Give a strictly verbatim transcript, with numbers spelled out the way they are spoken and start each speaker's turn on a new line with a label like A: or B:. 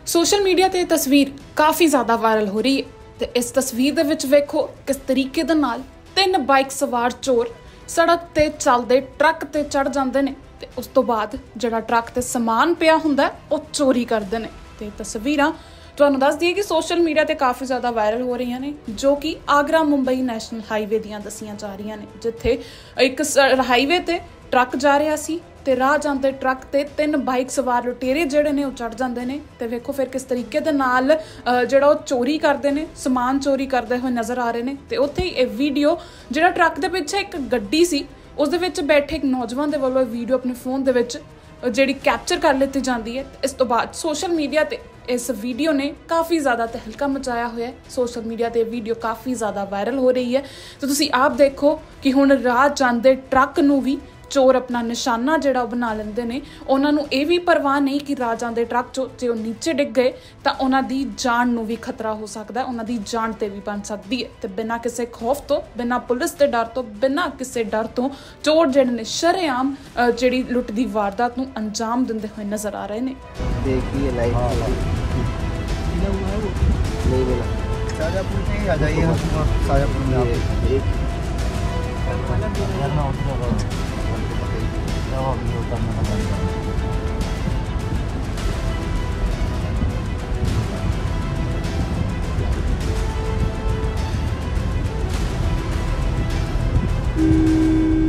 A: Social media ते तस्वीर काफ़ी ज़्यादा वायरल हो रही है तो इस तस्वीर दे विच वेखो किस तरीके दे नाल तीन बाइक सवार चोर सड़क ते चलदे ट्रक ते चढ़ जांदे ने ते उस तो बाद जिहड़ा ट्रक ते समान पिया हुंदा है ओह चोरी करदे ने ते तस्वीरां तुहानूं दस दईए कि सोशल मीडिया ते काफ़ी ज़्यादा वायरल हो रही ने जो कि आगरा मुंबई नैशनल हाईवे दियां दसियां जा रही ने जिथे एक हाईवे ते ट्रक जा रहा सी ते राह जांदे ट्रक ते तीन बाइक सवार लुटेरे जिहड़े ने चढ़ जांदे ने ते वेखो फिर किस तरीके दे नाल जिहड़ा चोरी करते हैं समान चोरी करते हुए नज़र आ रहे हैं तो उत्थे ही ये वीडियो जिहड़ा ट्रक के पिछे एक गड्डी सी उस दे विच बैठे एक नौजवान दे वल्लों वीडियो अपने फोन दे विच जिहड़ी कैप्चर कर लीती जाती है। इस तो बाद सोशल मीडिया ते इस वीडियो ने काफ़ी ज़्यादा तहलका मचाया हुआ है। सोशल मीडिया ते वीडियो काफ़ी ज़्यादा वायरल हो रही है तो तुसी आप देखो कि हुण राह जांदे ट्रक नूं भी चोर अपना निशाना जिहड़ा बना लेंदे ने। उन्हां नूं इह भी परवाह नहीं कि राह जांदे ट्रक चो जे ओह नीचे डिग गए तो उन्हां दी जान नूं भी खतरा हो सकदा है, उन्हां दी जान ते भी बन सकदी है। ते बिना किसी खौफ तो बिना पुलिस के डर तो बिना किसी डर तो चोर जिहड़े ने शरेआम जिहड़ी लुट दी वारदात नूं अंजाम दिंदे होए नज़र आ रहे ने।
B: देखिए लाइट नहीं मिला साजापुर में ही आ जाइए साजापुर में एक वाला भी